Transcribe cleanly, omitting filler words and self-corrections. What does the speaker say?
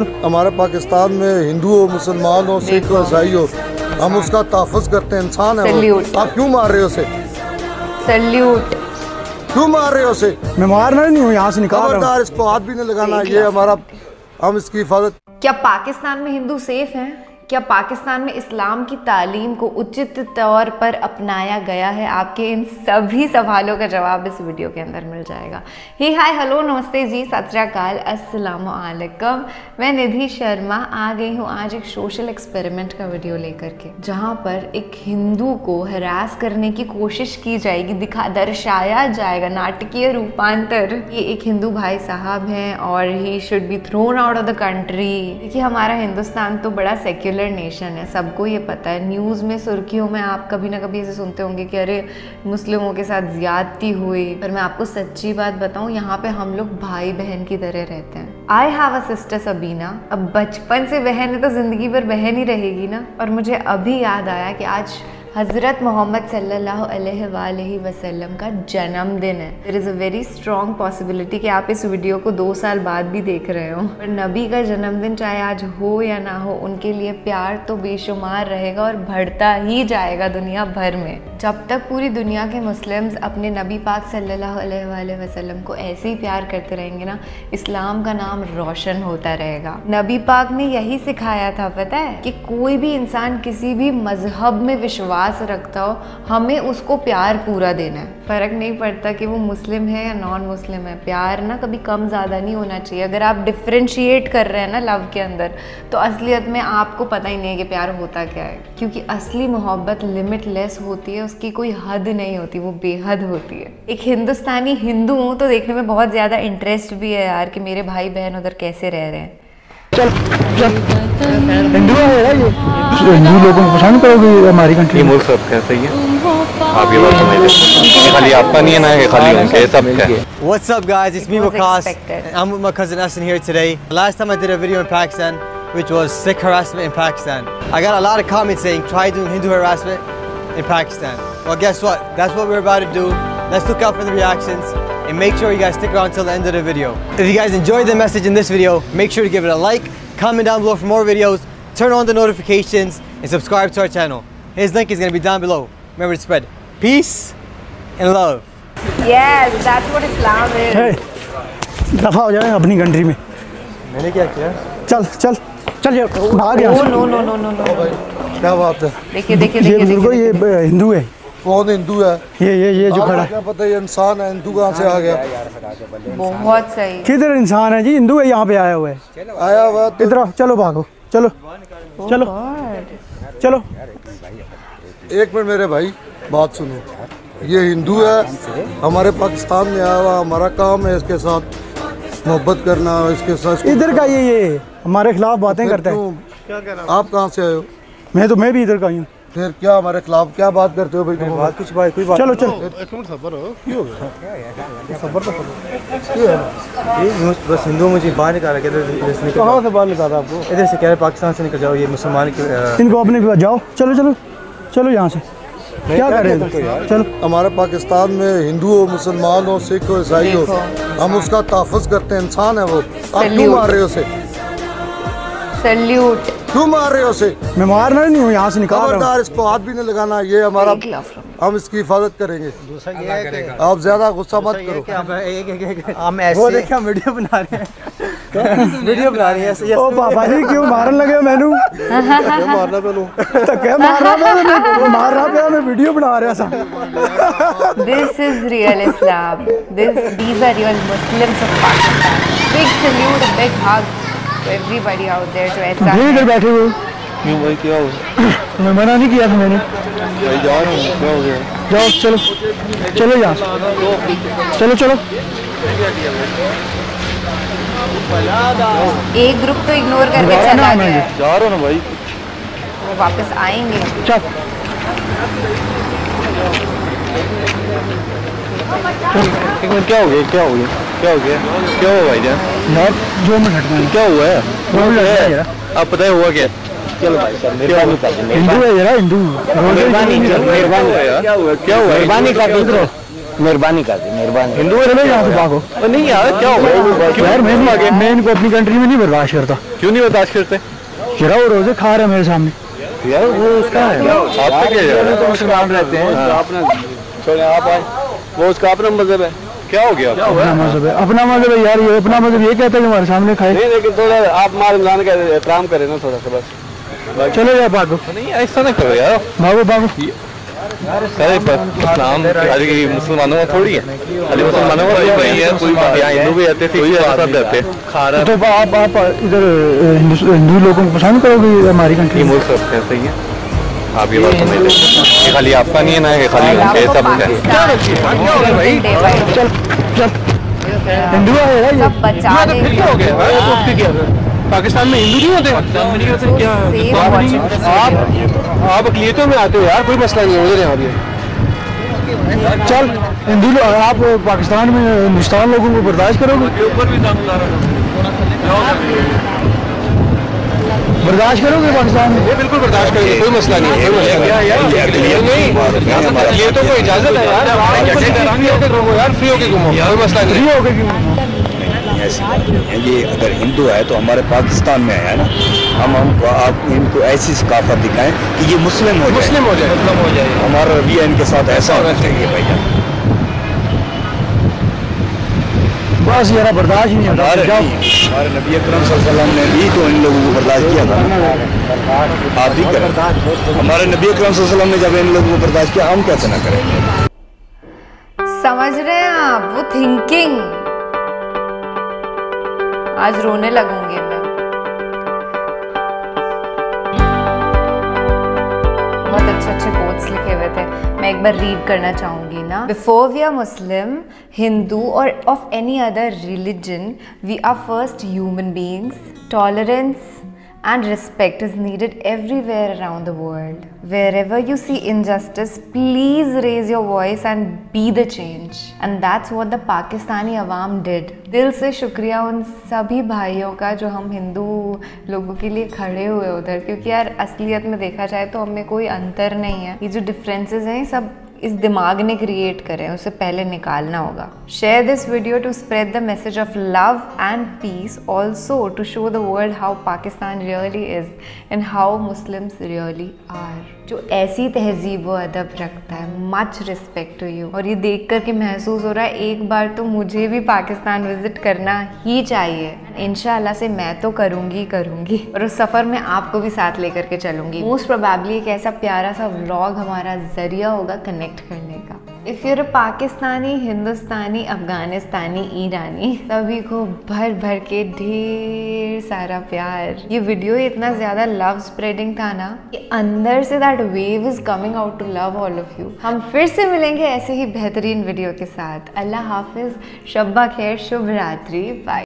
हमारे पाकिस्तान में हिंदू हो, मुसलमान हो, सिख हो, ईसाई हो, हम उसका तहफ़्फ़ुज़ करते हैं। इंसान है वो। आप क्यों मार रहे हो उसे? सैल्यूट। क्यों मार रहे हो उसे? मैं मारना नहीं हूँ, यहाँ से निकाल रहा हूँ। खबरदार, इसको हाथ भी नहीं लगाना। ये हमारा, हम इसकी हिफाजत। क्या पाकिस्तान में हिंदू सेफ हैं? क्या पाकिस्तान में इस्लाम की तालीम को उचित तौर पर अपनाया गया है? आपके इन सभी सवालों का जवाब इस वीडियो के अंदर मिल जाएगा। हे हाय हेलो नमस्ते जी, सत श्री अकाल, अस्सलाम वालेकुम। मैं निधि शर्मा आ गई हूँ आज एक सोशल एक्सपेरिमेंट का वीडियो लेकर के, जहाँ पर एक हिंदू को हरास करने की कोशिश की जाएगी, दर्शाया जाएगा नाटकीय रूपांतर। ये एक हिंदू भाई साहब हैं और he should be thrown out of the country. देखिए, हमारा हिंदुस्तान तो बड़ा सेक्युलर नेशन है, सबको ये पता है। न्यूज़ में, सुर्खियों में आप कभी ना कभी ऐसे सुनते होंगे कि अरे मुस्लिमों के साथ ज्यादती हुई। पर मैं आपको सच्ची बात बताऊं, यहाँ पे हम लोग भाई बहन की तरह रहते हैं। I have a sister Sabina. अब बचपन से बहन है तो जिंदगी भर बहन ही रहेगी ना। और मुझे अभी याद आया कि आज हज़रत मोहम्मद सल्लल्लाहु अलैहि वसल्लम का जन्मदिन है। There is a very strong possibility कि आप इस वीडियो को 2 साल बाद भी देख रहे हो। पर नबी का जन्मदिन चाहे आज हो या ना हो, उनके लिए प्यार तो बेशुमार रहेगा और बढ़ता ही जाएगा दुनिया भर में। जब तक पूरी दुनिया के मुस्लिम्स अपने नबी पाक सल्लल्लाहु अलैहि वसल्लम को ऐसे ही प्यार करते रहेंगे ना, इस्लाम का नाम रोशन होता रहेगा। नबी पाक ने यही सिखाया था, पता है, कि कोई भी इंसान किसी भी मजहब में विश्वास रखता हो, हमें उसको प्यार पूरा देना है। फर्क नहीं पड़ता कि वो मुस्लिम है या नॉन मुस्लिम है। प्यार ना कभी कम ज़्यादा नहीं होना चाहिए। अगर आप डिफ्रेंशिएट कर रहे हैं ना लव के अंदर, तो असलियत में आपको पता ही नहीं है कि प्यार होता क्या है। क्योंकि असली मोहब्बत लिमिटलेस होती है, उसकी कोई हद नहीं होती, वो बेहद होती है। एक हिंदुस्तानी हिंदू हूँ तो देखने में बहुत ज़्यादा इंटरेस्ट भी है यार कि मेरे भाई बहन उधर कैसे रह रहे हैं। चल हिंदू है ये हिंदू लोगों को पसंद करोगे हमारी कंट्री। मुल्क सब कैसे ही है, आप ये बात समझ, खाली आपका नहीं है ना, खाली उनके सब है। What's up guys, it's me Waqas. I'm with my cousin Asin here today. Last time I did a video in Pakistan, which was Sikh harassment in Pakistan. I got a lot of comments saying try doing Hindu harassment in Pakistan. Well, guess what? That's what we're about to do. Let's look out for the reactions and make sure you guys stick around till the end of the video. If you guys enjoyed the message in this video, make sure to give it a like, comment down below for more videos, turn on the notifications and subscribe to our channel. His link is going to be down below. Remember to spread peace and love. Yes, that's what Islam is. Hey, दफा हो जाए अपनी country में। मैंने क्या किया? चल चल चल ये भाग यहाँ से। No no no no no. क्या बात है? देखिए देखिए देखिए, ये हिंदू है। कौन हिंदू है? ये जो खड़ा है। क्या पता ये इंसान है, हिंदू कहाँ से आ गया? बहुत सही। किधर इंसान है जी? हिंदू है, यहाँ पे आया हुआ है। आया हुआ तो इधर आओ, चलो भागो, चलो चलो चलो। एक मिनट मेरे भाई, बात सुनो। ये हिंदू है, हमारे पाकिस्तान में आया हुआ, हमारा काम है इसके साथ मोहब्बत करना, इसके साथ। इधर का ये हमारे खिलाफ बातें करता है। आप कहाँ से आए हो? मैं भी इधर का ही हूँ। फिर क्या हमारे खिलाफ क्या बात करते हो भाई? तुम बात कुछ भाई कोई बात। चलो चलो बस हिंदू मुझे बाहर निकाला। कहाँ से बाहर निकाला आपको? इधर से कह रहे पाकिस्तान से निकल जाओ, ये मुसलमान इनको अपने भी जाओ। चलो चलो चलो यहाँ से। क्या कर रहे हैं? चलो। हमारे पाकिस्तान में हिंदू हो, मुसलमान हो, सिख हो, ईसाई हो, हम उसका तहफ़्फ़ुज़ करते हैं। इंसान है वो। आप क्यों मार रहे हो उसे? सैल्यूट। क्यों मार रहे हो उसे? मैं मारना नहीं हूँ, यहाँ से निकाल रहा हूँ। खबरदार, इसको हाथ भी नहीं लगाना। ये हमारा, हम इसकी हिफाजत करेंगे। आप ज्यादा गुस्सा मत करो। हम ऐसे वो देखिए हम वीडियो बना रहे हैं। वीडियो बना रहे हैं। ओ पापा जी क्यों मारन लगे हो मैनू? मारना मैनू तो क्या मार रहा पे मैं वीडियो बना रहा था। This is real Islam. These are real Muslims of Pakistan. Big salute, a big hug to everybody out there जो ऐसा है। इधर बैठे हुए। क्यों भाई, क्या हुआ? मैं मना नहीं किया था मैंने। भाई जा रहा हूँ, क्या हो गया? जाओ चलो चलो यहाँ चलो चलो। एक ग्रुप तो इग्नोर करके चला गया है। जा रहा हूँ ना भाई, वो वापस आएंगे। चल एक मिनट, क्या हो गया? क्या हो गया? क्या हो गया? क्या हुआ भाई जान? जो मैं हटना क्या हुआ है? आप पता है हुआ क्या? चलो भाई साहब, मेहरबानी कर दो। हिंदू है जरा, हिंदू। मेहरबानी, क्या हुआ? क्या हुआ? मेहरबानी कर दो। मेहरबानी कर दी, मेहरबानी। हिंदू है ना, यहाँ से भागो। नहीं यार, क्या हो गया यार? मैं इनको अपनी कंट्री में नहीं बर्दाश्त करता। क्यों नहीं बर्दाश्त करते? जरा वो रोजे खा रहे हैं मेरे सामने यार, वो उसका है, आप क्या तो मुसलमान रहते हैं, अपना छोड़े आप आए, वो उसका अपना मजहब है। क्या हो गया? अपना मजहब है, अपना मजहब है यार, ये अपना मजहब ये कहता है कि हमारे सामने खाए। नहीं, लेकिन थोड़ा आप मार रमजान का एहतराम करें ना थोड़ा सा बस। चलो यार भागो। नहीं ऐसा नहीं करो यार, भागो भागो। अरे इस्लाम खाली मुसलमानों का थोड़ी है, खाली मुसलमानों का नहीं है, कोई यहाँ हिंदू भी रहते, कोई ऐसा रहते खा रहा। तो आप इधर हिंदू लोगों को पसंद करोगे हमारी कंट्री? बोल सकते हैं, सही है, आप ये बात समझ लें। ये खाली आपका नहीं है ना, ये खाली उनके सबका है। चल चल, हिंदू है सब बचा लेंगे। पाकिस्तान में हिंदू नहीं होते? आप अकलियतों में आते हो यार, कोई मसला नहीं है उधर यहाँ भी। चल हिंदू लोग, आप पाकिस्तान में हिंदुस्तान लोगों को बर्दाश्त करोगे? बर्दाश्त करोगे पाकिस्तान में? बिल्कुल बर्दाश्त करेंगे, कोई मसला नहीं है। अकलियतों को इजाजत है यार, फ्री होके घूमो, कोई मसला नहीं, फ्री होके घूमो। ऐसी बात नहीं है, ये अगर हिंदू है तो हमारे पाकिस्तान में आया ना, हमको आप इनको ऐसी सकाफत दिखाएं कि ये मुस्लिम हो जाए। हमारा रवैया इनके साथ ऐसा होना चाहिए भैया। बस यार बर्दाश्त ही नहीं होता। हमारे नबी अकरम सल्लल्लाहु अलैहि वसल्लम ने भी तो इन लोगों को बर्दाश्त किया था, आप भी करें। हमारे नबी अकरम सल्लल्लाहु अलैहि वसल्लम ने जब इन लोगों को बर्दाश्त किया, हम कैसे ना करें? समझ रहे हैं आप वो थिंकिंग? आज रोने लगूंगी मैं। बहुत अच्छे कोट्स लिखे हुए थे, मैं एक बार रीड करना चाहूंगी ना। Before we are Muslim, Hindu और of any other religion, we are first human beings. Tolerance and respect is needed everywhere around the world. Wherever you see injustice, please raise your voice and be the change. And that's what the Pakistani awam did. दिल से शुक्रिया उन सभी भाइयों का जो हम हिंदू लोगों के लिए खड़े हुए उधर, क्योंकि यार असलियत में देखा जाए तो हमें कोई अंतर नहीं है। ये जो डिफरेंसेस हैं सब इस दिमाग ने क्रिएट करें, उसे पहले निकालना होगा। Share this video to spread the message of love and peace, also to show the world how Pakistan really is and how Muslims really are. जो ऐसी तहजीब व अदब रखता है, मच रिस्पेक्ट टू यू। और ये देख कर के महसूस हो रहा है एक बार तो मुझे भी पाकिस्तान विजिट करना ही चाहिए। इंशाल्लाह से मैं तो करूँगी और उस सफ़र में आपको भी साथ लेकर के चलूँगी। मोस्ट प्रोबेबली एक ऐसा प्यारा सा व्लॉग हमारा जरिया होगा कनेक्ट करने का। इफ़ यूर पाकिस्तानी, हिंदुस्तानी, अफगानिस्तानी, ईरानी, सभी को भर भर के ढेर सारा प्यार। ये वीडियो इतना ज़्यादा लव स्प्रेडिंग था ना कि अंदर से that wave is coming out to love all of you. हम फिर से मिलेंगे ऐसे ही बेहतरीन वीडियो के साथ। अल्लाह हाफिज़, शब्बा खैर, शुभ रात्रि, बाय।